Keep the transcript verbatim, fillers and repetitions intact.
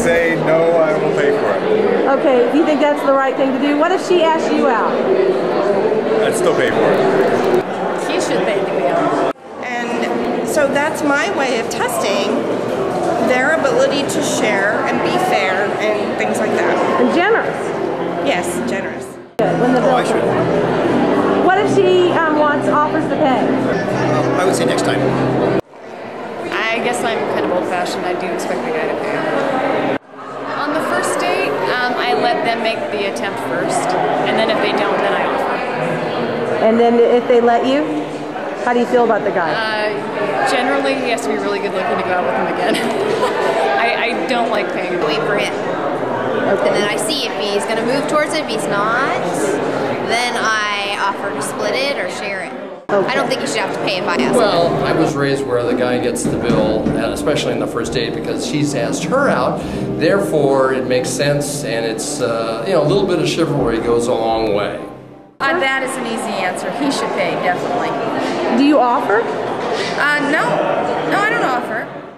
say no, I will pay for it. Okay, do you think that's the right thing to do? What if she asked you out? I'd still pay for it. He should pay the bill. And so that's my way of testing their ability to share and be fair and things like that. And generous. Yes, generous. When the Oh, I should. What if she um, wants offers to pay? Uh, I would say next time. I guess I'm kind of old-fashioned. I do expect the guy to pay. On the first date, um, I let them make the attempt first, and then if they don't, then I offer. And then if they let you, how do you feel about the guy? Uh, generally, he has to be really good looking to go out with him again. I, I don't like paying. Wait for him. Okay. And then I see if he's going to move towards it. If he's not, then I offer to split it or share it. Okay. I don't think you should have to pay if I ask. Well, I was raised where the guy gets the bill, especially in the first date, because she's asked her out. Therefore, it makes sense, and it's uh, you know, a little bit of chivalry goes a long way. Uh, that is an easy answer. He should pay, definitely. Do you offer? Uh, no. No, I don't offer.